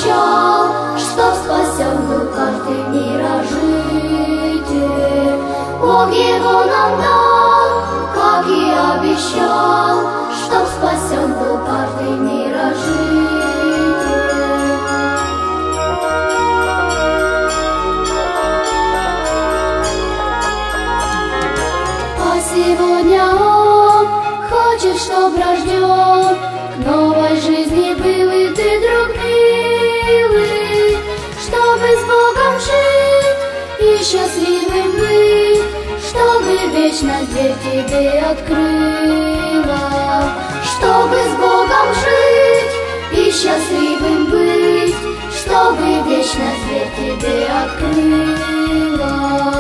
обещал, чтоб спасен был каждый мирожитель. Бог его нам дал, как и обещал, чтоб спасен был каждый мирожитель. Сегодня Он хочет, чтоб рожден к новой жизни был и ты, друг милый, чтобы с Богом жить и счастливым быть, чтобы вечность дверь тебе открыла, чтобы с Богом жить и счастливым быть, чтобы вечность дверь тебе открыла.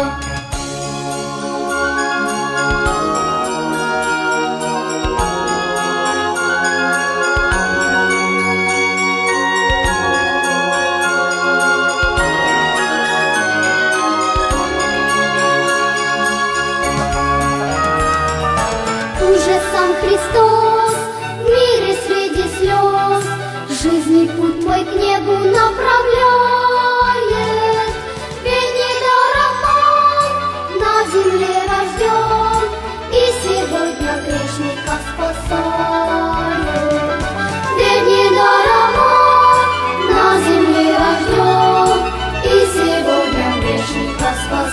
Уже сам Христос в мире среди слез жизни путь твой к небу направляет. Ведь недаром Он на земле рожден и сегодня грешника спасает. Ведь недаром Он на земле рожден и сегодня грешника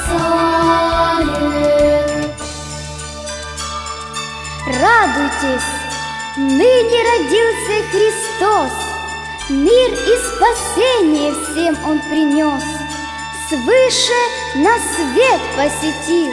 спасает. Радуйтесь, ныне родился Христос, мир и спасение всем Он принес, свыше на свет посетил.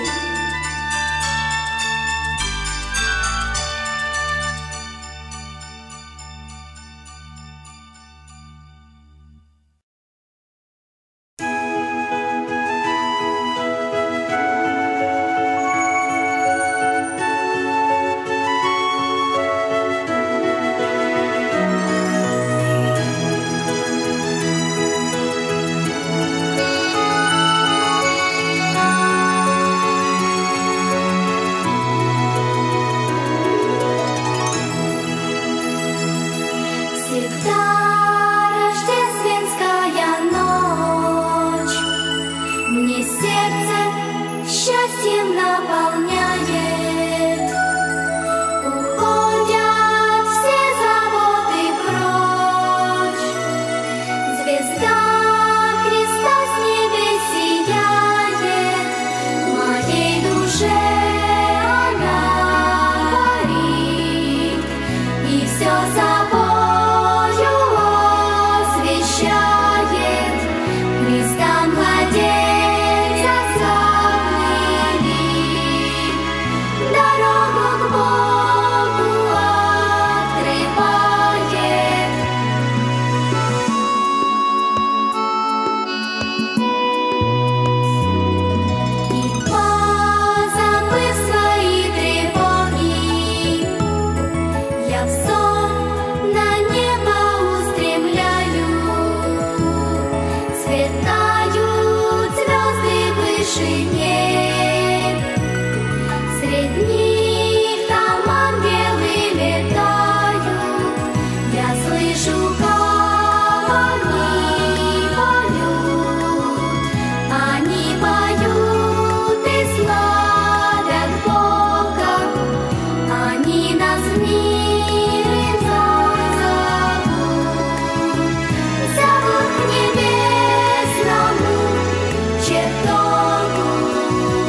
Чертогу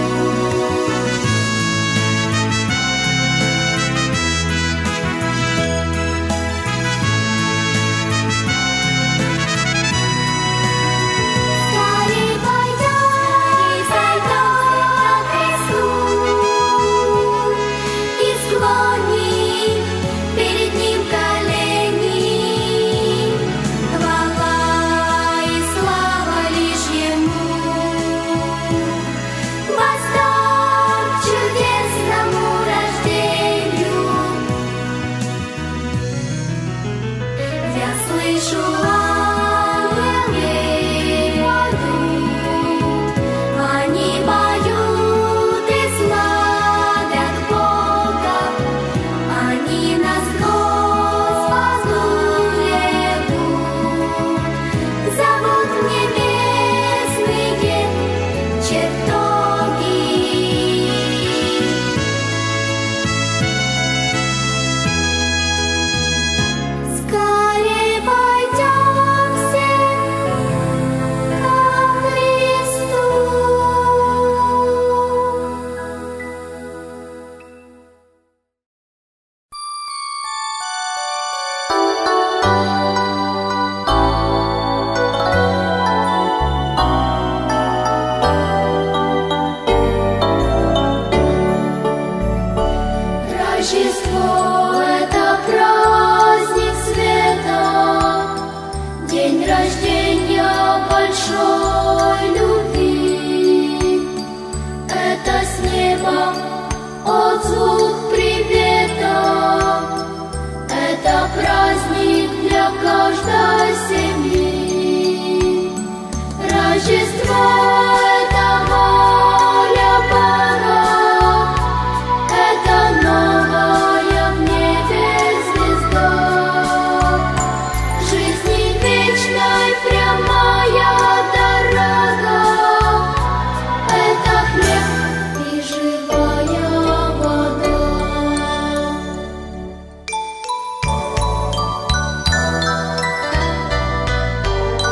небо от звук привета. Это праздник для каждой семьи. Рождество — это воля Бога, это новая в небе звезда. Жизни вечной прямая дорога, это хлеб и живая вода.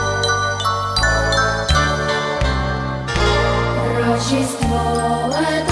Рождество — это